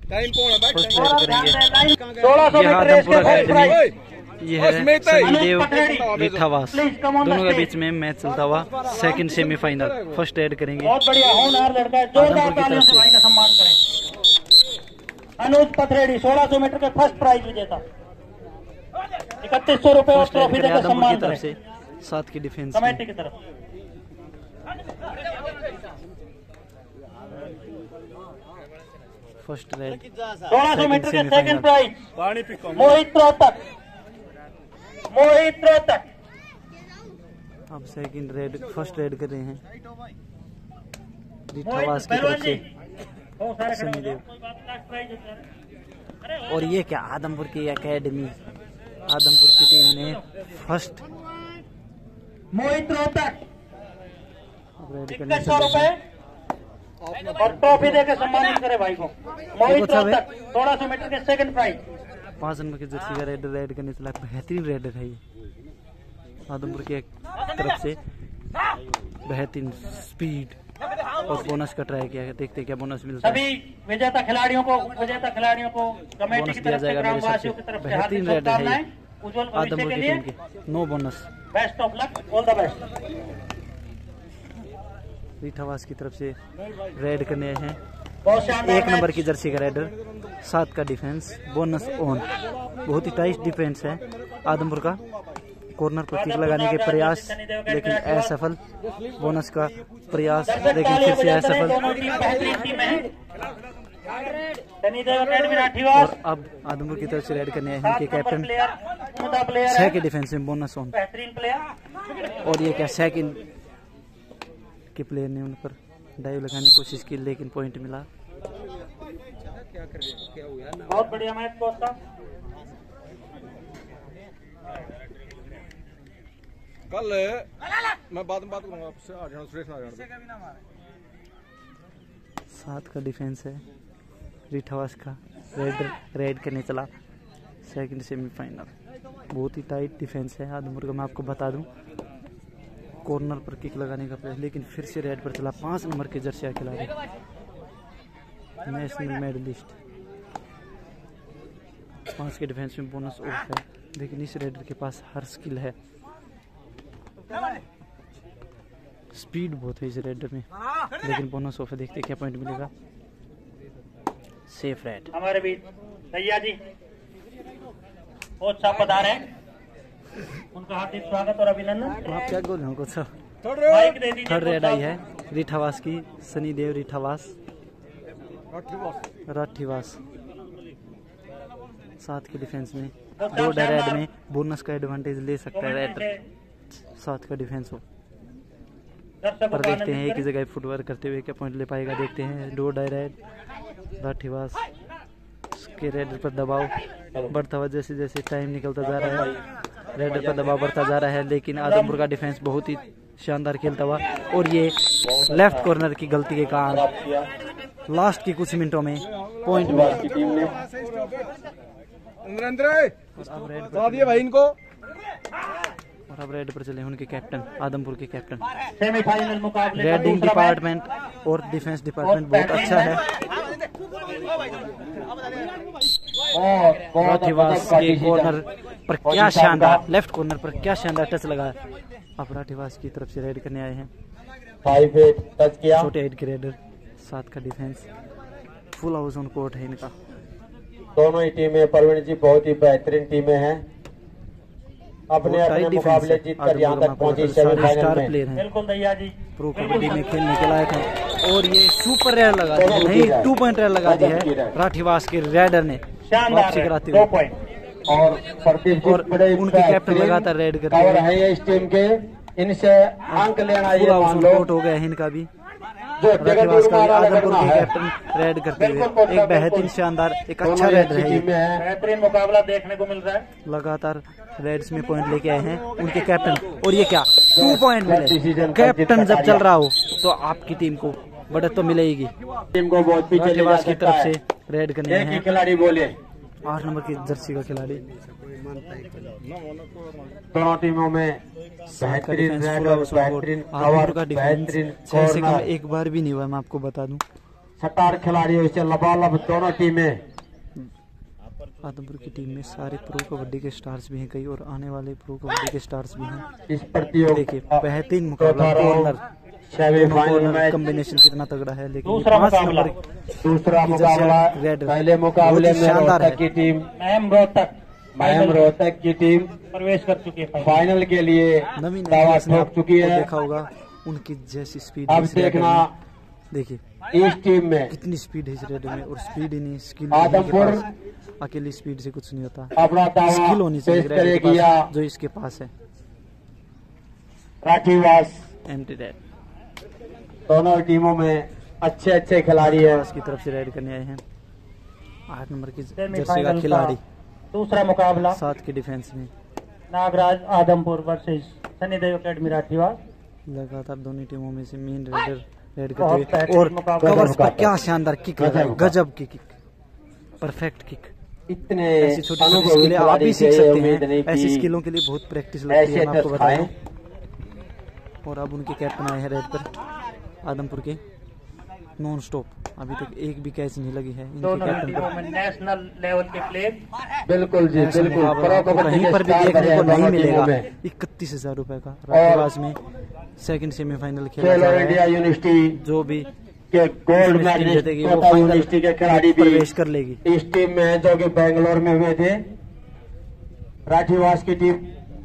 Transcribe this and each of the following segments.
ये आदमपुर अकेडमी, ये है सनीदेव रिठावास, दोनों के बीच में मैच चलता हुआ सेकंड सेमीफाइनल। फर्स्ट एड करेंगे बहुत बढ़िया होनहार लड़का है, जोरदार तालियों से भाई का सम्मान करें। अनुज पथरेडी 1600 मीटर के फर्स्ट प्राइज विजेता, 3100 रुपए और ट्रॉफी देकर सम्मान करें। से 7 की डिफेंस कमेटी की तरफ फर्स्ट रेड 1600 मीटर के सेकंड प्राइज मोहित रोहतक, मोहित रोहतक। अब सेकंड रेड, फर्स्ट रेड कर रहे हैं रिठावास की तरफ से सनीदेव। और ये क्या आदमपुर की एकेडमी, आदमपुर की टीम ने फर्स्ट मोहित रोहतक रेड करने 2100 रुपए और ट्रॉफी देकर सम्मानित करे भाई को। मोहित रोहतक 1600 मीटर के सेकंड प्राइज। 5 नंबर की जर्सी का रेड करने चला, बेहतरीन रेडर है ये आदमपुर की तरफ से। बेहतरीन स्पीड और बोनस का ट्राई किया है, देखते क्या बोनस मिलता है। सभी विजेता खिलाड़ियों को कमेटी की तरफ से, ग्रामवासियों की तरफ से हार्दिक शुभकामनाएं उज्जवल भविष्य के लिए। No bonus, best of luck, all the best. Rithawas की तरफ से रेड करने हैं बहुत शानदार 1 नंबर की जर्सी का रेडर, 7 का डिफेंस, बोनस ऑन। बहुत ही टाइट डिफेंस है आदमपुर का। कॉर्नर पर किक लगाने के प्रयास लेकिन असफल, बोनस का प्रयास लेकिन फिर से असफल। और अब आदमपुर की तरफ से रेड करने हैं उनके कैप्टन 6 के डिफेंस में, बोनस ऑन। और ये क्या सेकंड के प्लेयर ने उन पर डाइव लगाने की कोशिश की लेकिन पॉइंट मिला। बहुत बढ़िया मैच दोस्तों। कल मैं बाद में बात करूंगा आपसे, आ जाना सुरेश ना जाना। 7 का डिफेंस है रिठावास का, रेड करने चला सेकंड सेमीफाइनल। बहुत ही टाइट डिफेंस है आदमपुर का, मैं आपको बता दूं। कॉर्नर पर किक लगाने का प्रयास लेकिन फिर से रेड पर चला। 5 नंबर के जर्सी खिलाड़ी, नेशनल मेडलिस्ट। 5 के डिफेंस में बोनस ऑफ है लेकिन इस रेडर के पास हर स्किल है, स्पीड बहुत है इस रेडर में लेकिन बोनस ऑफ है। देखते क्या पॉइंट मिलेगा। Safe raid. हमारे भी भैया जी बहुत अच्छा पधारे हैं, उनका हार्दिक स्वागत और अभिनंदन। आप क्या बोल रहे हो कुछ? माइक दे दीजिए। थर्ड रेड आई है रिठावास की, सनीदेव रिठावास, राठीवास। 7 के डिफेंस में, 2 रेड में बोनस का एडवांटेज ले सकता है रेडर। 7 का डिफेंस हो पर देखते हैं एक ही जगह फुटवर्क करते हुए क्या पॉइंट ले पाएगा। देखते हैं 2 रेड राठीवास के रेडर पर दबाव बढ़ता हुआ जैसे जैसे टाइम निकलता जा रहा है, रेडर पर दबाव बढ़ता जा रहा है लेकिन आदमपुर का डिफेंस बहुत ही शानदार खेलता हुआ। और ये लेफ्ट कॉर्नर की गलती के कारण लास्ट की कुछ मिनटों में पॉइंट मिला। भाई इनको। और अब रेड पर चले उनके कैप्टन, आदमपुर के कैप्टन। सेमीफाइनल मुकाबले रेडिंग डिपार्टमेंट और डिफेंस डिपार्टमेंट बहुत अच्छा है। राठीवास के कॉर्नर पर क्या शानदार, लेफ्ट कॉर्नर पर क्या शानदार टच लगा। अब राठीवास की तरफ से रेड करने आए हैं 5-8 टच किया। छोटे हेड के रेडर, 7 का defence, full house on court है इनका। दोनों ही टीमें प्रवीण जी बहुत ही बेहतरीन टीमें हैं, अपने अपने मुकाबले जीतकर यहाँ तक पहुंची सेमीफाइनल में। बिल्कुल भैया जी, प्रो कबड्डी में खेलने के लायक है। और ये सुपर रेड लगा दी, नहीं 2 पॉइंट रेड लगा दी है राठीवास के रेडर ने, वापसी कराते हुए। 2 पॉइंट और प्रदीप और उनके कैप्टन लगातार रेड करते कवर है इस टीम के, इनसे अंक लेना ये मान लो। हो गया है इनका भी। राठीवास का आदमपुर के कैप्टन रेड करते हुए एक बेहतरीन शानदार एक अच्छा रेड है, बेहतरीन मुकाबला देखने को मिल रहा है। लगातार रेड्स में पॉइंट लेके आए हैं उनके कैप्टन। और ये क्या 2 पॉइंट मिले। कैप्टन जब चल रहा हो तो आपकी टीम को बढ़त तो मिलेगी। टीम को बहुत पीछे राठीवास की तरफ से रेड करने हैं खिलाड़ी बोले 8 नंबर की जर्सी का खिलाड़ी। दोनों टीमों में बेहतरीन रेड और बेहतरीन आदमपुर का कवर, डिफेंस बेहतरीन 6 से कम कॉर्नर। एक बार भी नहीं हुआ, मैं आपको बता दूं। सटार खिलाड़ी इससे लबालब दोनों टीमें। आदमपुर की टीम में सारे प्रो कबड्डी के स्टार्स भी हैं कई, और आने वाले प्रो कबड्डी के स्टार्स भी हैं। इस प्रतियोगिता देखिए बेहतरीन मुकाबला, कॉर्नर सेमीफाइनल कॉम्बिनेशन कितना तगड़ा है। लेकिन दूसरा मुकाबला पहले मुकाबले में रोहतक की टीम महम रोहतक की टीम प्रवेश कर चुकी है फाइनल के लिए, नवीन दावा ठोक चुकी है। देखा होगा उनकी जैसी स्पीड। अब देखना देखिए इस टीम में कितनी स्पीड है इस रेड में, और स्पीड ही नहीं स्किल। आदमपुर अकेली स्पीड से कुछ नहीं होता, अपना स्किल होनी चाहिए पेश रेड के करेगी पास, जो इसके पास है। राठीवास एंटी रेड दोनों टीमों में अच्छे खिलाड़ी है। की तरफ से रेड करने आए हैं 8 नंबर की जर्सी का खिलाड़ी। दूसरा मुकाबला 7 के डिफेंस में नागराज आदमपुर वर्सेस शनिदेव अकेडमी राठीवास। लगातार दोनों टीमों में से मेन रेड करते हुए, और कवर्स पर क्या शानदार किक लगा, गजब की किक, परफेक्ट किक। इतने ऐसी छोटी छोटी स्किलें आप भी सीख सकते हैं। ऐसी स्किलों के लिए बहुत प्रैक्टिस लगती है, मैं आपको बता दूं। और अब उनके कैप्टन आए हैं रेड पर आदमपुर के, नॉन स्टॉप, अभी तक एक भी कैच नहीं लगी है इनके कैप्टन पर। नेशनल लेवल के प्लेयर बिल्कुल जी बिल्कुल कहीं पर भी देखने को नहीं मिलेगा। 31,000 रुपए का राठीवास में सेकंड सेमीफाइनल खेला जा रहा है। इंडिया यूनिवर्सिटी जो भी के गोल्ड मेडलिस्ट यूनिवर्सिटी के खिलाड़ी भी प्रवेश कर लेगी इस टीम में, जो कि बेंगलोर में हुए थे। राठीवास की टीम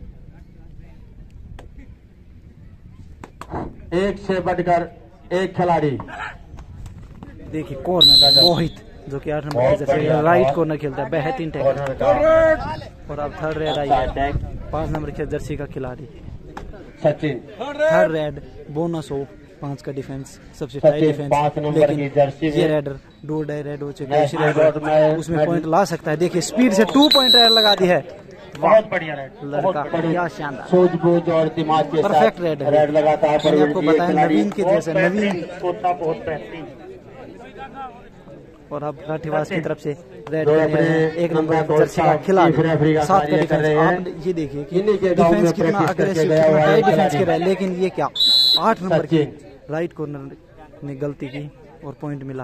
एक से बढ़कर एक खिलाड़ी। देखिए कॉर्नर मोहित, जो कि 8 नंबर से राइट कॉर्नर खेलता है, बेहतरीन टैकल। और अब थर्ड रेड आई है 5 नंबर के जर्सी का खिलाड़ी सचिन। थर्ड रेड बोनस हो 5 का डिफेंस, सबसे टाइट डिफेंस। लेकिन ये रेडर डो डाई रेड हो चुका है, उसमें पॉइंट ला सकता है। देखिए स्पीड से 2 पॉइंट रेड लगा दी है, बहुत बढ़िया लड़का, क्या शानदार सूझबूझ और दिमाग के परफेक्ट साथ रेड रेड लगाता है। मैंने आपको बताया नवीन की जैसे नवीन। बहुत बेहतरीन। और अब राठीवास की तरफ से रेड एक नंबर जर्सी का खिलाड़ी 7 का डिफेंस। आप ये देखिए कि डिफेंस कितना अग्रेसिव, कितना टाइट डिफेंस कर रहा है। लेकिन ये क्या 8 नंबर की राइट कॉर्नर ने गलती की और पॉइंट मिला।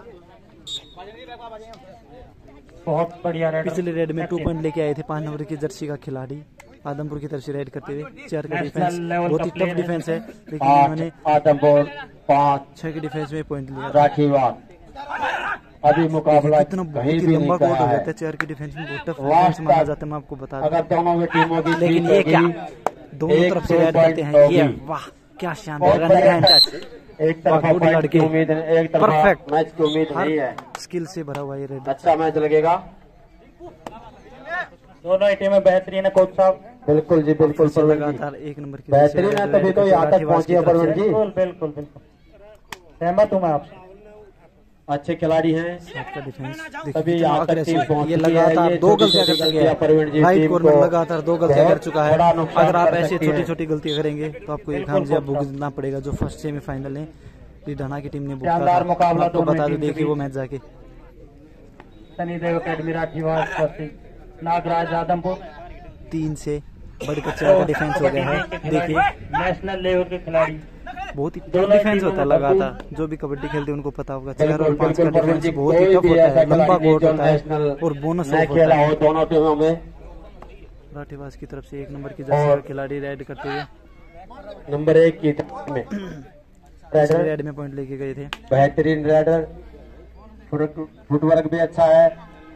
बहुत बढ़िया रेड। पिछले रेड में 2 पॉइंट लेके आए थे 5 नंबर की जर्सी का खिलाड़ी आदमपुर की तरफ से रेड करते हुए। 4 का डिफेंस बहुत ही टफ डिफेंस है, लेकिन इन्होंने आदमपुर 5 के डिफेंस में पॉइंट लिया। राठीवास अभी मुकाबला इतना बहुत ही लंबा कोर्ट हो जाता है। 4 के डिफेंस में बहुत टफ डिफेंस माना जाता है, मैं आपको बता दूं। अगर दोनों में टीमों की लेकिन ये क्या दोनों तरफ से रेड करते हैं, ये वाह क्या शानदार रनिंग हैंड टच। एक तरफा पॉइंट की उम्मीद है, एक तरफा परफेक्ट मैच की उम्मीद नहीं है। स्किल से भरा हुआ ये रेड। अच्छा मैच लगेगा, दोनों ही टीमें बेहतरीन है कोच साहब। बिल्कुल जी बिल्कुल, लगातार 1 नंबर की बेहतरीन है, तभी तो यहाँ तक पहुंची है परवीन जी। बिल्कुल सहमत हूँ मैं आपसे, अच्छे खिलाड़ी हैं। 7 का डिफेंस तभी यहाँ तक टीम पहुंची ये है। लगातार 2 गलतियां कर चुके हैं राइट कॉर्नर, लगातार 2 गलतियां कर चुका है। अगर आप ऐसे छोटी छोटी गलतियां करेंगे तो आपको एक खामियाजा भुगतना पड़ेगा, जो फर्स्ट सेमीफाइनल में ढाना की टीम ने भुगता था। आपको बता दो, देखिए वो मैच जाके। शनिदेव अकेडमी राठीवास नागराज आदमपुर 3 से बढ़कर 4 का डिफेंस हो गया है। देखिए नेशनल लेवल के खिलाड़ी, बहुत ही टफ डिफेंस होता है। लगातार जो भी कबड्डी खेलते हैं उनको पता होगा 4 और 5 का डिफेंस बहुत ही टफ होता है, लंबा कोर्ट होता है और बोनस होता है। दोनों टीमों में राठीवास की तरफ से 1 नंबर की जर्सी का खिलाड़ी रेड करते हुए नंबर 1 की में रेड में पॉइंट लेके गए थे। बेहतरीन रेडर, फुटवर्क भी अच्छा है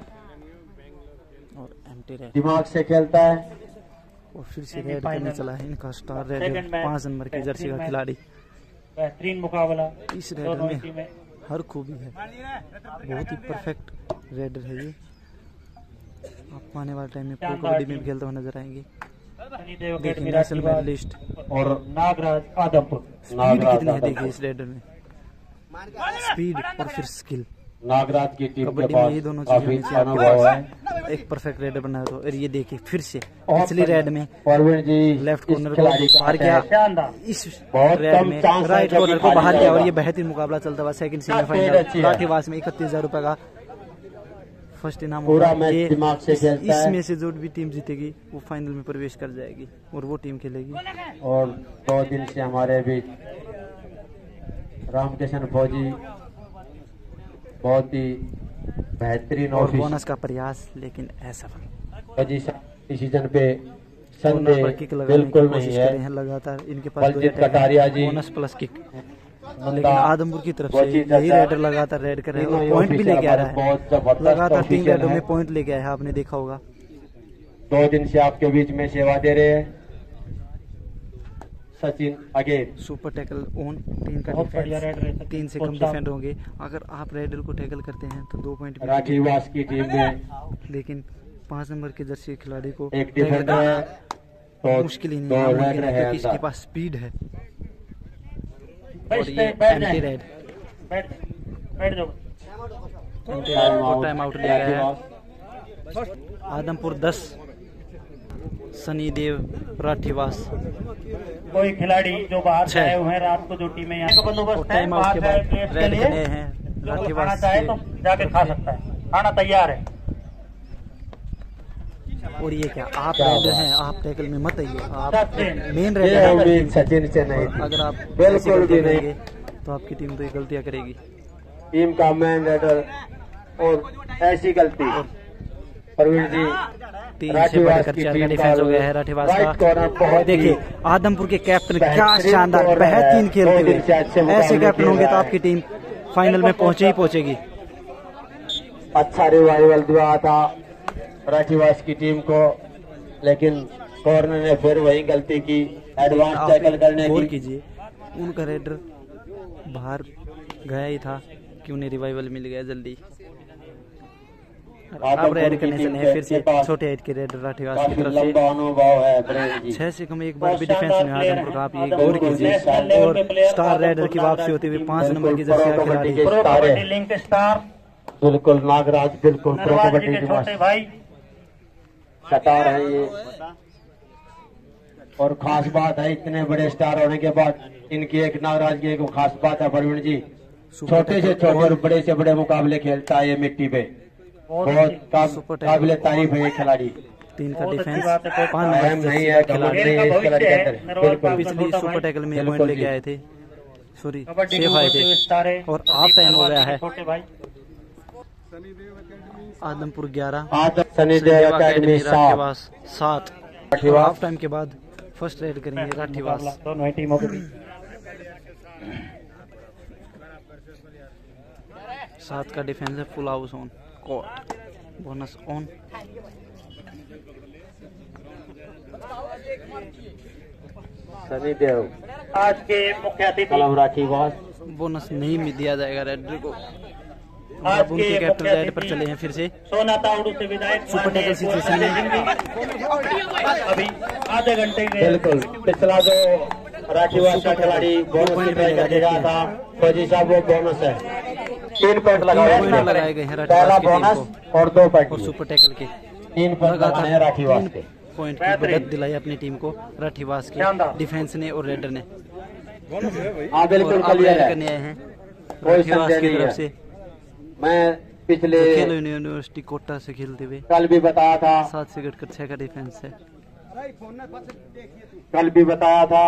और एम्प्टी रेड, दिमाग से खेलता है। और फिर से रेड करने चला है इनका स्टार रेड 5 नंबर की जर्सी का खिलाड़ी। बेहतरीन मुकाबला, इस रेडर में हर खूबी है, बहुत ही परफेक्ट रेडर है ये। आपको आने वाले टाइम में प्रो कबड्डी में भी खेलते हुए नजर आएंगे। देखिए नेशनल मेडलिस्ट और नागराज आदमपुर स्पीड कितनी है, देखिए इस रेडर में स्पीड और फिर स्किल। नागराज की टीम के कबड्डी में ये दोनों चीजें अनुभव है। एक परफेक्ट रेडर बना तो। और ये देखिए फिर से पिछली रेड में परवीन जी लेफ्ट कॉर्नर को बाहर किया, इस बहुत रेड कम में चांस राइट कॉर्नर को बाहर किया। और ये बेहतरीन मुकाबला चलता हुआ सेकंड सेमीफाइनल राठीवास में 31,000 रुपए का फर्स्ट इनाम पूरा मैच दिमाग से खेलता है। इसमें से जो भी टीम जीतेगी वो फाइनल में प्रवेश कर जाएगी और वो टीम खेलेगी। और 2 दिन से हमारे बीच रामकिशन फौजी बहुत ही बेहतरीन और बोनस का प्रयास लेकिन असफल। डिसीजन पे संदेह बिल्कुल नहीं है। लगातार इनके पास बोनस प्लस किक, लेकिन आदमपुर की तरफ से यही रेडर लगातार रेड कर रहे हैं और पॉइंट भी लेके आ रहा है। लगातार 3 रेडर में पॉइंट लेके आया है, आपने देखा होगा। 2 दिन से आपके बीच में सेवा दे रहे हैं Sachin again. Super tackle on, 3 का डिफेंस, 3 से कम डिफेंड होंगे। अगर आप रेडर को टैकल करते हैं तो 2 पॉइंट राठीवास की टीम में, लेकिन 5 नंबर के जर्सी खिलाड़ी को एक डिफेंडर है तो मुश्किल ही नहीं है, क्योंकि इसके पास स्पीड है। और ये एंटी रेड टाइम आउट लिया गया है। आदमपुर 10, सनीदेव राठीवास। कोई खिलाड़ी जो बाहर से आए हुए हैं रात को जो टीमें यहाँ का बंदोबस्त है, बाहर जाए प्लेयर्स के लिए जो खाना चाहे तो जाके खा सकता है, खाना तैयार है। और ये क्या आप रेडर हैं, आप टैकल में मत आइए, आप मेन रेडर हैं। सचिन से नहीं, अगर आप बिल्कुल भी नहीं तो आपकी टीम तो ये गलतियां करेगी। टीम का मेन रेडर और ऐसी गलती प्रवीण जी। 3 से बढ़कर 4 का डिफेंस हो गया है राठीवास का। देखिए आदमपुर के कैप्टन क्या शानदार बेहतरीन खेलते हुए, ऐसे कैप्टन होंगे तो आपकी टीम फाइनल में पहुंचेगी। अच्छा रिवाइवल दिया था राठीवास की टीम को, लेकिन कॉर्नर ने फिर वही गलती की, एडवांस टैकल करने की। कीजिए उनका रेडर बाहर गया ही था कि उन्हें रिवाइवल मिल गया जल्दी। अब रेड करने से नहीं, फिर से छोटे हाइट के रेडर राठीवास की तरफ से अनुभव है। 6 से कम एक बार भी डिफेंस में आदमपुर का आप ये गौर कीजिए। और स्टार रेडर की वापसी होती हुई 5 नंबर की जर्सी खिलाड़ी बिल्कुल नागराज, बिल्कुल प्रो कबड्डी के भाई स्टार है ये। और खास बात है, इतने बड़े स्टार होने के बाद इनकी एक नागराज की एक खास बात है प्रवीण जी, छोटे से छोटे और बड़े से बड़े मुकाबले खेलता है ये मिट्टी पे। बहुत काबिले तारीफ है ये खिलाड़ी। 3 का डिफेंस, 5 नंबर नहीं है खिलाड़ी के अंदर। बिल्कुल पिछली सुपर टैकल में पॉइंट लेके आए थे, सॉरी सेफ आए थे और ऑफ टाइम हो गया है। Adampur 11, Sanidev academy Rathiwas 7। Half time के बाद फर्स्ट रेड करेंगे राठीवास। दोनों टीमों के बीच 7 का डिफेंस है, full house on, court bonus on. Sanidev आज के मुख्य अतिथि राठीवास। बोनस नहीं दिया जाएगा रेडर को। आज अब उनके कैप्टन रेड पर चले हैं फिर से। सोना ताउडू से विधायक सुपर टैकल सिचुएशन में अभी आधे घंटे के बिल्कुल पिछला जो राठीवास का खिलाड़ी बोनस दे रहा था फौजी साहब, वो बोनस है। 3 पॉइंट लगाए गए हैं पहला बोनस और 2 पॉइंट और सुपर टैकल के 3 पॉइंट लगाए हैं राठीवास के। पॉइंट की बढ़त दिलाई अपनी टीम को राठीवास के डिफेंस ने और रेडर ने। बिल्कुल करने आए हैं राठीवास की तरफ से। मैं पिछले खेलो यूनिवर्सिटी कोटा से खेलते हुए कल भी बताया था, 7 से घटकर 6 का डिफेंस है। कल भी बताया था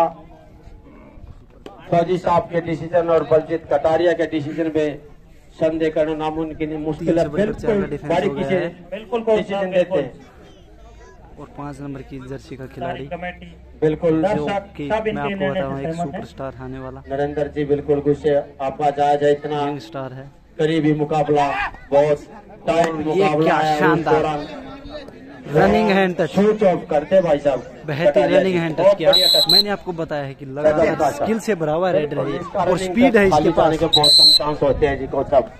फौजी साहब के डिसीजन और बलजीत कटारिया के डिसीजन में संदेह करना नामुमकिन मुश्किल है। बिल्कुल बारीकी से बिल्कुल डिसीजन देते हैं। और 5 नंबर की जर्सी का खिलाड़ी बिल्कुल जो कि मैं आपको बताऊं एक सुपरस्टार आने वाला नरेंद्र जी, बिल्कुल गुस्से आपका जायज है। इतना यंग स्टार है, करीबी मुकाबला, बहुत टाइम मुकाबला है। शानदार running hand touch, shoot off करते भाई साहब, बेहतरीन रनिंग हैंड टच किया। मैंने आपको बताया है कि लगातार स्किल से भरा हुआ रेड है और स्पीड है इसके पास। बहुत कम चांस होते हैं जी कोच साहब।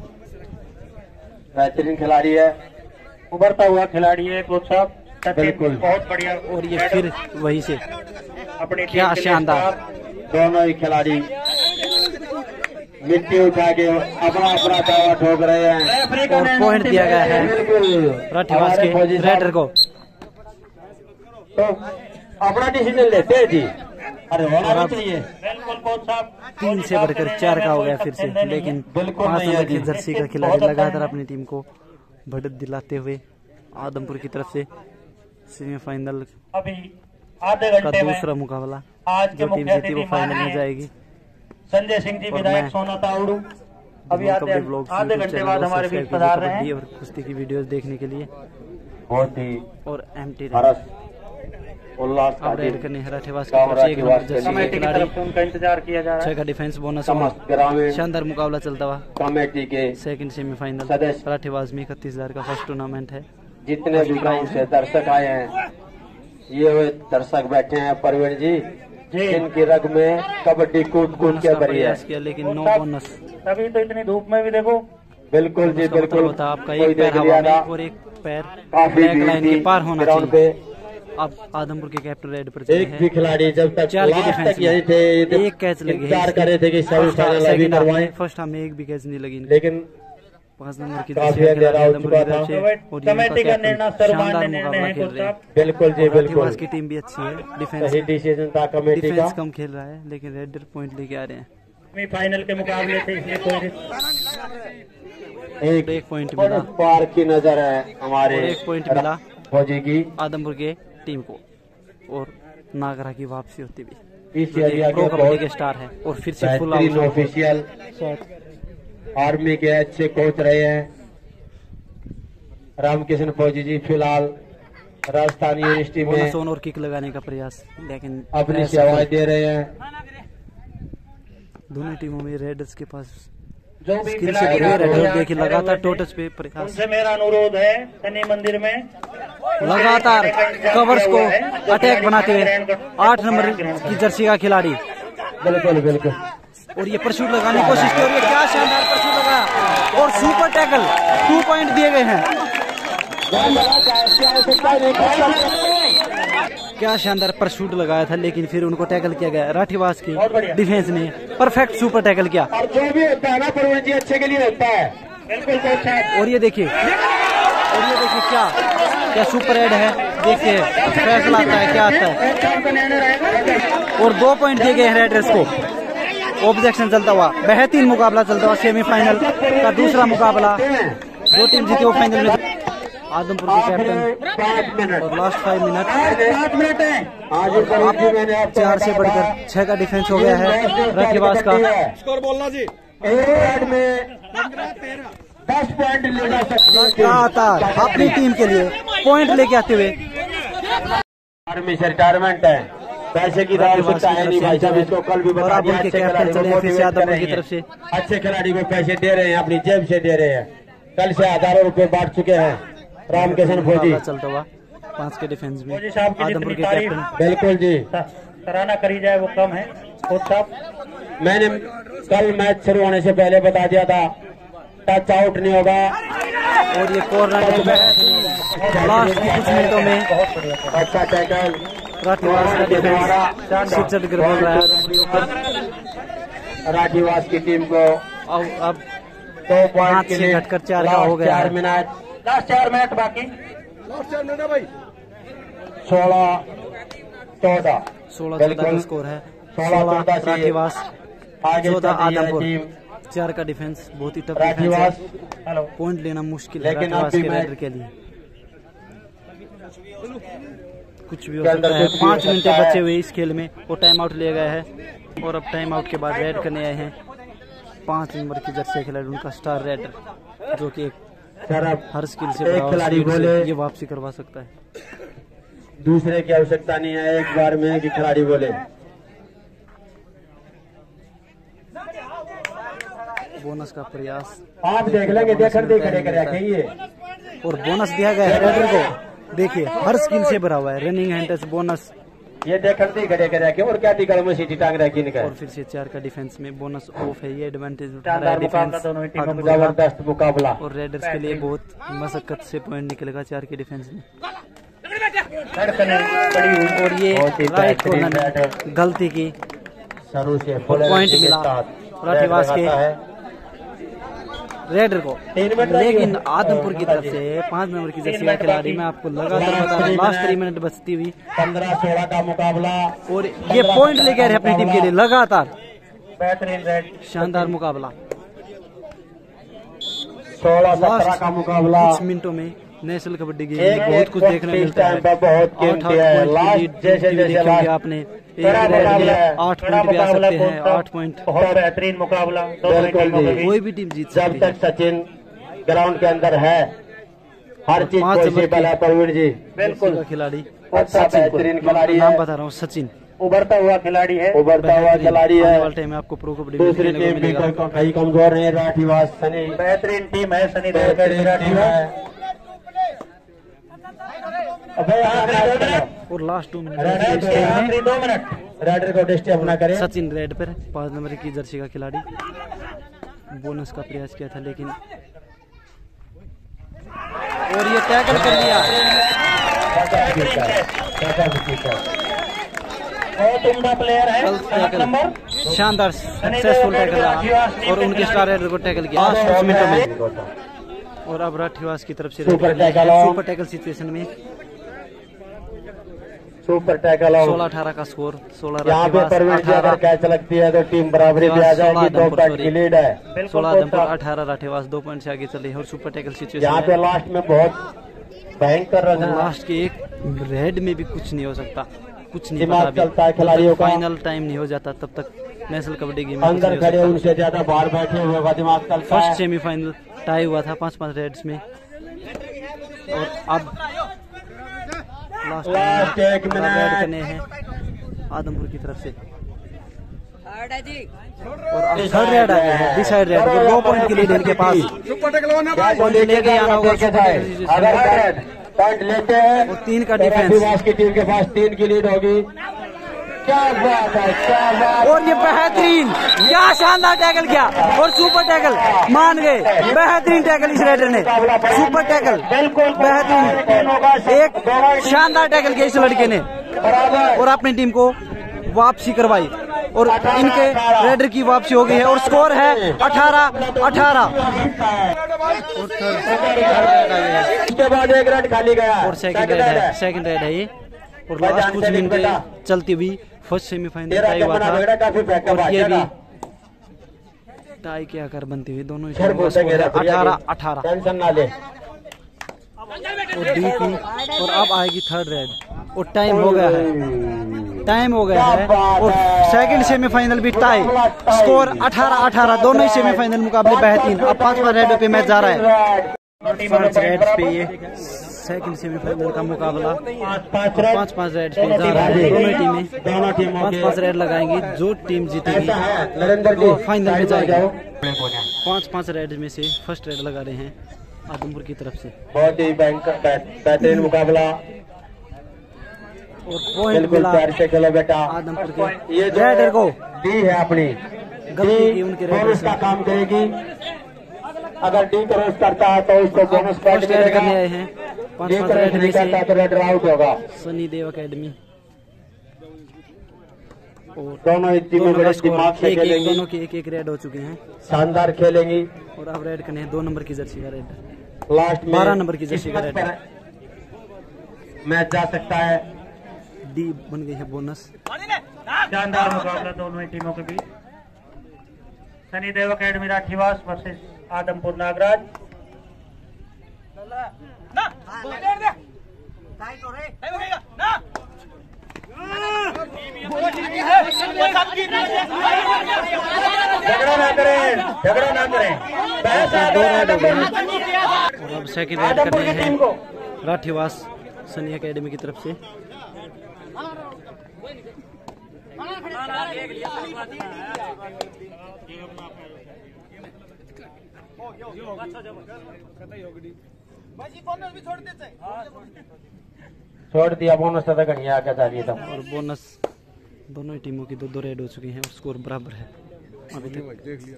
बेहतरीन खिलाड़ी है, उभरता हुआ खिलाड़ी है कोच साहब, बिल्कुल बहुत बढ़िया। और ये फिर वही से अपने क्या शानदार, दोनों ही खिलाड़ी मिट्टी उठा के अपना अपना दावा ठोक रहे हैं। और पॉइंट दिया गया है राठीवास के रेडर को। तो अपना डिसीजन लेते हैं जी। अरे होना भी चाहिए। बिल्कुल कोच साहब, 3 से बढ़कर 4 का हो गया फिर से, लेकिन 5 नंबर की जर्सी का खिलाड़ी लगातार अपनी टीम को बढ़त दिलाते हुए आदमपुर की तरफ से सेमीफाइनल अभी आधे का घंटे में दूसरा मुकाबला आज के जो टीम मुख्य जीती वो अतिथि फाइनल में माननीय जाएगी। संजय सिंह जी, विधायक सोना ताउडू, अभी आधे घंटे बाद हमारे बीच पधार रहे हैं और कुश्ती की वीडियोस देखने के लिए। बहुत ही और एमटी उल्लास अपडेट करने हराठेवास की तरफ से एक नंबर जर्सी कमेटी की तरफ से उनका इंतजार किया जा रहा है। 6 का डिफेंस बोनस समस्त ग्रामीण शानदार मुकाबला चलता हुआ कमेटी के सेकंड सेमीफाइनल सदस्य हराठेवास में 31,000 का फर्स्ट टूर्नामेंट है। जितने भी गांव से दर्शक आए हैं, ये वे दर्शक बैठे हैं प्रवीण जी, जिनकी रग में कबड्डी कूद कूद के भरी है, किया लेकिन नो बोनस। तभी तो इतनी धूप में भी देखो। बिल्कुल जी बिल्कुल होता आपका एक पैर हवा में और एक पैर ब्लैक लाइन के पार होना ग्राउंड चाहिए। पे अब आदमपुर के कैप्टन रेड पर एक भी खिलाड़ी जब तक 4 के लास्ट डिफेंस तक यही थे, एक कैच लगे इंतजार कर रहे थे कि सेमीफाइनल अभी करवाएं, फर्स्ट हाफ में एक भी कैच नहीं लगी, लेकिन 5 नंबर की काफी अंधेरा हो चुका था। कमेटी का निर्णय सर्वमान्य निर्णय है कोच साहब। बिल्कुल जी बिल्कुल, की टीम भी अच्छी है, डिफेंस सही डिसीजन था कमेटी का। डिफेंस कम खेल रहा है लेकिन रेडर पॉइंट लेके आ रहे हैं। सेमीफाइनल के मुकाबले थे इसलिए कोई एक पॉइंट मिला, पार की नजर है हमारे, और एक पॉइंट मिला फौजी की आदमपुर के टीम को, और नागरा की वापसी होती भी इस एरिया प्रो के कबड्डी के स्टार है और फिर से फुल बेहतरीन ऑफिशियल आर्मी के अच्छे कोच रहे हैं रामकिशन फौजी जी। फिलहाल राजस्थान यूनिवर्सिटी में सोन और किक लगाने का प्रयास, लेकिन अपनी सेवाएं दे रहे हैं। दोनों टीमों में रेडर्स के पास जो भी स्किल से रेडर देखिए लगातार टोटस पे प्रयास, उनसे मेरा अनुरोध है शनि मंदिर में लगातार कवर्स को अटैक बनाते हुए 8 नंबर की जर्सी का खिलाड़ी, बिल्कुल बिल्कुल, और ये परशूट लगाने की कोशिश कर रही है। क्या शानदार परशूट लगाया और सुपर टैकल, 2 पॉइंट दिए गए हैं। क्या शानदार परशूट लगाया था लेकिन फिर उनको टैकल किया गया। राठीवास की डिफेंस ने परफेक्ट सुपर टैकल किया। और जो भी होता है ना प्रवीण जी अच्छे के लिए होता है। बिल्कुल कोच साहब। और ये देखिए क्या क्या सुपर एड है, देखिए फैसला आता है क्या आता है। और 2 पॉइंट दिए गए हैं रेडर्स को। ऑब्जेक्शन चलता हुआ बेहतरीन मुकाबला चलता हुआ, सेमीफाइनल का दूसरा मुकाबला, 2 टीम जीती वो फाइनल में। आदमपुर के कैप्टन और लास्ट 5 मिनट, 4 से बढ़कर 6 का डिफेंस हो गया है राठीवास का। स्कोर बोलना जी। 10 पॉइंट ले जा सकते लगातार अपनी टीम के लिए पॉइंट लेके आते हुए। आर्मी से रिटायरमेंट है, पैसे की आवश्यकता है नहीं भाई साहब, इसको कल भी बता दिया। अच्छे खिलाड़ी को मोटिवेट कर रहे हैं, अच्छे खिलाड़ी को पैसे दे रहे हैं, अपनी जेब से दे रहे हैं। कल से हजारों रुपए बांट चुके हैं रामकिशन फौजी। चलता हुआ 5 के डिफेंस में फौजी साहब की आदमपुर जितनी के तारीफ कैप्टन। बिल्कुल जी, सराहना करी जाए वो कम है कोच साहब। मैंने कल मैच शुरू होने से पहले बता दिया था टच आउट नहीं होगा। और ये कॉर्नर लास्ट के कुछ मिनटों में अच्छा टैकल राठीवास का डिफेंस शिक्षक बोल रहा है। राठीवास की टीम को अब 2 पॉइंट 5 के से लिए घटकर 4 का हो गया 4 है। मिनट, लास्ट 4 मिनट बाकी। लास्ट 4 मिनट है भाई। 16-14 16-14 का स्कोर है। 16-14 से राठीवास, आगे 14 चल रही है आदमपुर। टीम 4 का डिफेंस बहुत ही टफ डिफेंस राठीवास। है। हेलो पॉइंट लेना मुश्किल है लेकिन राठीवास अभी के मैं- रेडर के लिए। कुछ भी हो के अंदर सकता है। कुछ भी हो 5 मिनट सकता है। बचे हुए इस खेल में, वो टाइम आउट लिया गया है और अब टाइम आउट के बाद रेड करने आए हैं 5 नंबर की जर्सी खिलाड़ी, उनका स्टार रेडर, जो कि सर अब हर स्किल से एक बड़ा और खिलाड़ी स्पीड से बोले, ये वापसी करवा सकता है। दूसरे की आवश्यकता नहीं है, एक बार में कि खिलाड़ी बोले। बोनस का प्रयास आप देख लेंगे, देखकर देख खड़े कर रखेंगे। और बोनस दिया गया है रेडर को। देखिए हर स्किल से भरा हुआ है, रनिंग हैंडस बोनस, ये देखकर देख खड़े कर रखे और क्या टिकल में सीटी टांग रखी इनका। और फिर से 4 का डिफेंस में बोनस ऑफ है। ये एडवांटेज उठा रहा शानदार है मुकाबला डिफेंस दोनों ही टीमों में। जबरदस्त मुकाबला और रेडर्स के लिए बहुत मशक्कत से पॉइंट निकलेगा 4 के डिफेंस में। धड़कनें बड़ी हुई। और ये बहुत ही राइट बेहतरीन कॉर्नर बैटर। में गलती की शुरू से पॉइंट मिला राठीवास के रेडर को। 3 मिनट लेकिन आदमपुर की तरफ से 5 नंबर की जर्सी का खिलाड़ी, मैं आपको लगातार बता रहा हूं, लास्ट 3 मिनट बचती हुई 15-16 का मुकाबला और ये पॉइंट लेके आ रहे हैं अपनी टीम के लिए लगातार। बेहतरीन रेड शानदार मुकाबला। 16-17 का मुकाबला। कुछ मिनटों में नेशनल कबड्डी गेम में बहुत कुछ देखने मिलता है। बहुत कीमती है। लास्ट जैसे जैसे आपने 8 पॉइंट भी आ सकते हैं। 8 पॉइंट बहुत बेहतरीन मुकाबला, कोई भी टीम जीत सकती है। जब तक सचिन ग्राउंड के अंदर है हर चीज पॉसिबल है। प्रवीण जी बिल्कुल खिलाड़ी, अच्छा बेहतरीन खिलाड़ी नाम है, बता रहा हूँ सचिन, उभरता हुआ खिलाड़ी है, उभरता हुआ खिलाड़ी है। टाइम में आपको प्रो कबड्डी दूसरी टीम भी कहीं कमजोर नहीं है। राठीवास सनी बेहतरीन टीम है, सनी टीम है। और लास्ट 2 मिनट आखिरी 2 मिनट रेडर को डिस्टर्ब ना करे। सचिन रेड पर 5 नंबर की जर्सी का खिलाड़ी बोनस का प्रयास किया था लेकिन और ये टैकल कर लिया। बहुत उम्दा प्लेयर है, 7 नंबर शानदार सक्सेसफुल टैकल रहा और उनके स्टार रेडर को टैकल किया 5 मिनटों में। और अब राठीवास की तरफ से सुपर टैकल सिचुएशन में सुपर टैकल 16-18 का स्कोर। 16 यहाँ पे प्रवीण जी अगर कैच लगती है तो टीम बराबरी पे आ जाएगी। 2 पॉइंट की लीड है। 16-18 राठीवास 2 पॉइंट से आगे चले और सुपर टैकल सिचुएशन यहाँ पे लास्ट में बहुत भयंकर रन है। लास्ट के एक रेड में भी कुछ नहीं हो सकता, कुछ नहीं दिमाग पता चलता है खिलाड़ियों का। फाइनल टाइम नहीं हो जाता तब तक नेशनल कबड्डी गेम अंदर खड़े उनसे ज्यादा बाहर बैठे हुए का दिमाग चलता है। फर्स्ट सेमीफाइनल टाई हुआ था 5-5 रेड्स में और अब लास्ट 1 मिनट करने हैं आदमपुर की तरफ से। और अब थर्ड रेड आ गया है डिसाइड रेड को 2 पॉइंट की लीड इनके पास। लेके आना होगा अगर पॉइंट लेते हैं और 3 का तो डिफेंस राठीवास की टीम के पास 3 की लीड होगी। क्या बात है, क्या बात। और ये बेहतरीन, क्या शानदार टैकल किया और सुपर टैकल मान गए। बेहतरीन टैकल इस रेडर ने, सुपर टैकल बेहतरीन, एक शानदार टैकल किया इस लड़के ने और अपनी टीम को वापसी करवाई और इनके रेडर की वापसी हो गई है और स्कोर है 18-18। उसके बाद 1 रन खाली गया और सेकंड रेड है ये। और लास्ट कुछ मिनट चलती हुई फर्स्ट सेमीफाइनल टाई हुआ था और ये भी टाई के आकार बनती हुई दोनों 18-18 टेंशन ना ले। और डी की और अब आएगी थर्ड रेड और टाइम हो गया है और सेकंड सेमीफाइनल भी टाई, स्कोर 18-18, दोनों ही सेमीफाइनल मुकाबले बेहतरीन। अब 5 रेड पे मैच जा रहा है। 5 रेड पे ये सेकंड सेमीफाइनल का मुकाबला 5-5 रेड पे जा रहा है। दोनों टीमें 5-5 रेड लगाएंगी। जो टीम जीतेगी वो फाइनल में जाएगी। 5-5 रेड में से फर्स्ट रेड लगा रहे हैं आदमपुर की तरफ से। बहुत ही बेहतरीन मुकाबला और पॉइंट मिला प्यार से खेलो बेटा आदमपुर के ये रेडर को। डी है अपनी, गलती की उनके रेडर बोनस से। का काम करेगी। अगर डी क्रॉस करता है तो उसको बोनस पॉइंट फर्स्ट रेड मिलेगा। करने आए हैं डी 5-5 क्रॉस रेड में नहीं करता से तो रेडर आउट होगा। सनी देव अकेडमी और दोनों ही टीमें बड़े दिमाग से खेलेंगी, दोनों के एक रेड हो चुके हैं शानदार खेलेंगी। और अब रेड करने हैं 2 नंबर की जर्सी का रेड, लास्ट में 12 नंबर की जर्सी का रेड मैच जा सकता है। डी बन गई है बोनस। शानदार मुकाबला दोनों ही टीमों के बीच। Sani Dev academy Rathiwas versus Adampur Nagraj. झगड़ा ना करें, झगड़ा ना करें। और अब सेकंड रेड करने हैं राठीवास सनी अकेडमी की तरफ से। छोड़ दिया बोनस तो घनी आगे चाहिए था। और बोनस दोनों ही टीमों की 2-2 रेड हो चुकी हैं और स्कोर बराबर है अभी तक।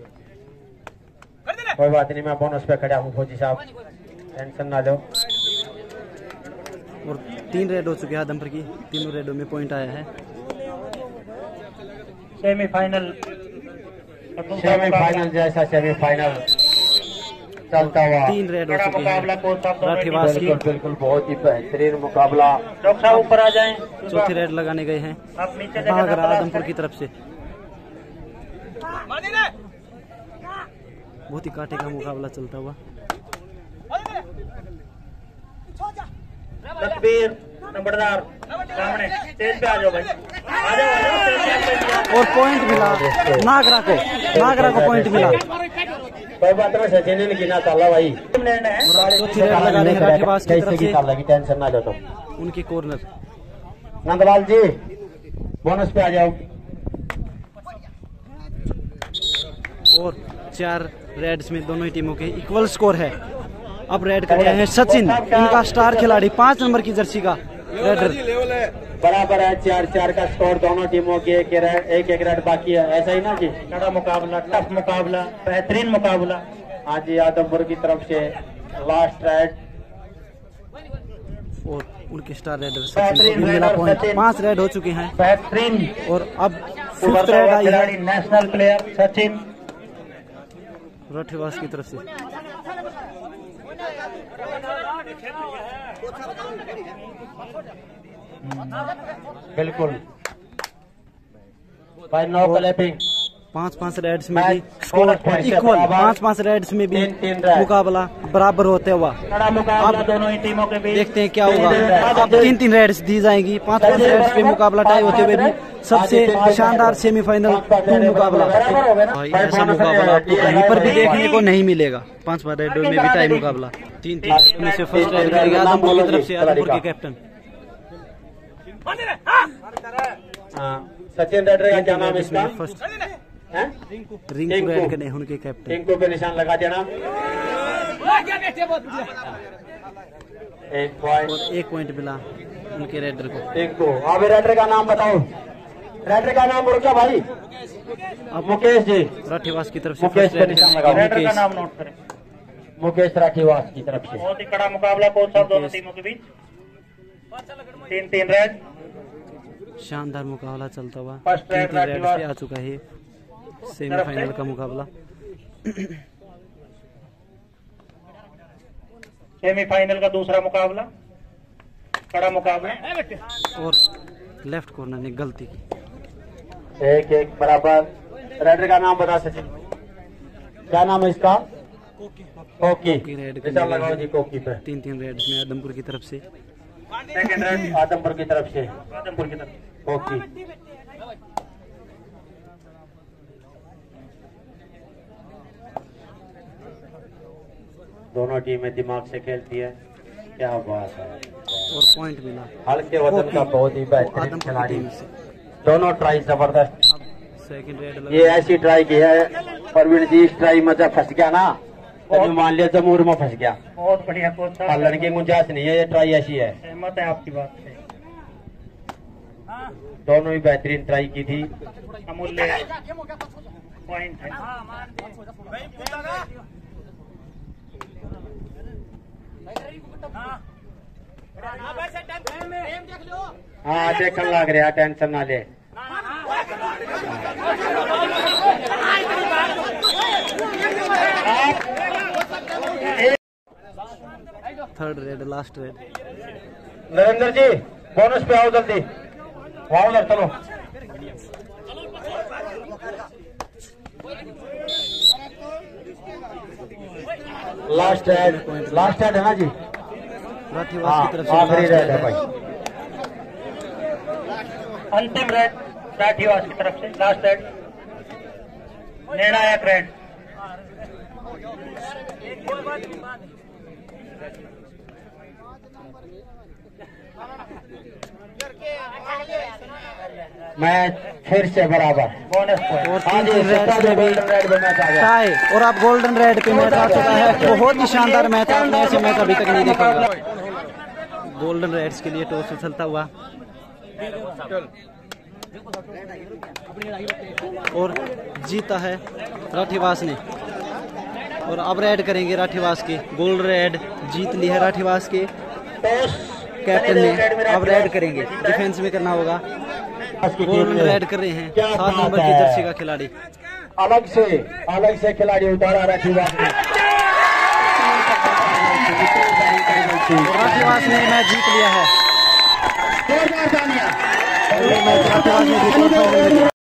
कोई बात नहीं, मैं बोनस पे खड़ा हूँ फौजी साहब, टेंशन ना लो। और 3 रेड हो चुके हैं आदमपुर की, तीनों रेडों में पॉइंट आया है। सेमीफाइनल जैसा सेमीफाइनल चलता हुआ 3 रेड हो चुके मुकाबला हैं कोच साहब राठीवास की। बिल्कुल बहुत ही बेहतरीन मुकाबला। डॉक्टर साहब ऊपर आ जाएं। चौथी रेड लगाने गए हैं आप नीचे जगह भागरा ना आदमपुर की तरफ से। बहुत ही कांटे का मुकाबला चलता हुआ। तस्वीर नंबरदार सामने स्टेज पे आ जाओ भाई, आ जाओ। और पॉइंट मिला नागरा को पॉइंट मिला। कोई बात नहीं, सचिन ने गिना ताला भाई। चौथी रेड लगा रहे हैं राठीवास की तरफ से, टेंशन ना लो तुम। उनकी कॉर्नर। नंदलाल जी बोनस पे आ जाओ। और 4 रेड्स में दोनों ही टीमों के इक्वल स्कोर है। अब रेड कर रहे हैं सचिन, इनका स्टार खिलाड़ी 5 नंबर की जर्सी का रेडर। बराबर है 4-4 का स्कोर, दोनों टीमों की एक रेड बाकी है, ऐसा ही ना जी। कड़ा मुकाबला, टफ मुकाबला, बेहतरीन मुकाबला। हाँ जी, आदमपुर की तरफ से लास्ट रेड और उनके स्टार रेडर सचिन को मिला पॉइंट। 5 रेड हो चुके हैं बेहतरीन। और अब 5th रेड आई है नेशनल प्लेयर सचिन राठीवास की तरफ से। बिल्कुल भाई, नो क्लैपिंग। 5-5 रेड्स में भी स्कोर इक्वल, 5-5 रेड्स में भी मुकाबला बराबर होते हुआ। कड़ा मुकाबला दोनों ही टीमों के बीच। देखते हैं क्या होगा। अब 3-3 रेड्स दी जाएंगी। 5-5 रेड्स पे मुकाबला टाई होते हुए भी सबसे शानदार सेमीफाइनल 2 मुकाबला। भाई ऐसा मुकाबला आपको कहीं पर भी देखने को नहीं मिलेगा। 5-5 रेडों में भी टाई मुकाबला। 3-3 में से फर्स्ट रेड करेगा आदमपुर की तरफ से, आदमपुर के कैप्टन सचिन रेडर का क्या नाम है इसका? फर्स्ट रिंकू रेड करने उनके कैप्टन। रिंकू पे निशान लगा देना। 1 पॉइंट। और 1 पॉइंट मिला उनके रेडर को। रिंकू, अब रेडर का नाम बताओ। रेडर का नाम बोलो क्या भाई? अब मुकेश जी राठीवास की तरफ से मुकेश पे निशान लगाओ। रेडर का नाम नोट करें। मुकेश राठीवास की तरफ से। बहुत ही कड़ा मुकाबला कोच साहब दोनों टीमों के बीच। 3-3 रेड। शानदार मुकाबला चलता हुआ। फर्स्ट रेड 3-3 रेड से आ चुका है सेमीफाइनल का मुकाबला। सेमीफाइनल का दूसरा मुकाबला, कड़ा मुकाबला। और लेफ्ट कॉर्नर ने गलती की। 1-1 बराबर। रेडर का नाम बता सचिन, क्या नाम है इसका? कोकी। रेड निशान लगाओ जी कोकी पे। 3-3 रेड में आदमपुर की तरफ से। सेकंड रेड आदमपुर की तरफ से। आदमपुर की तरफ कोकी। दोनों टीमें दिमाग से खेलती है, क्या बात है। और पॉइंट मिला हल्के वजन का बहुत ही बेहतरीन आदमपुर की खिलाड़ी। टीम से। दोनों ट्राई जबरदस्त। अब सेकंड रेड ये ऐसी ट्राई की है परवीन जी, इस ट्राई में जब फंस गया ना तो मान लिया जमूर में फंस गया। बहुत बढ़िया कोच साहब। पालने की गुंजाइश नहीं है, ये ट्राई ऐसी है। सहमत है आपकी बात से। दोनों ही बेहतरीन ट्राई की थी। अमूल्य पॉइंट है। हाँ देखने लग रहा, टेंशन ना ले। Third raid, last raid. Narendra ji bonus पे आओ जल्दी, आओ उधर चलो। लास्ट रेड है ना जी? राठीवास की तरफ से आखिरी रेड है भाई। अंतिम रेड राठीवास की तरफ से, लास्ट रेड, निर्णायक रेड। मैच फिर से बराबर। Bonus point. और हाँ जी, 3-3 रेड सट्टा में भी रेड में मैच आ गया। टाई। और अब गोल्डन रेड पे मैच आ चुका है। बहुत ही शानदार मैच, आपने ऐसे मैच अभी तक नहीं देखा होगा। गोल्डन रेड्स के लिए टॉस उछलता हुआ और जीता है राठीवास ने। और अब रेड करेंगे राठीवास के। गोल्ड रेड जीत ली है राठीवास के कैप्टन ने। अब रेड करेंगे, डिफेंस में करना होगा। गोल्डन रेड कर रहे हैं 7 नंबर की जर्सी का खिलाड़ी। अलग से खिलाड़ी उतारा राठीवास ने। राठीवास ने मैच जीत लिया है। जोरदार तालियां। मैच राठीवास ने जीता।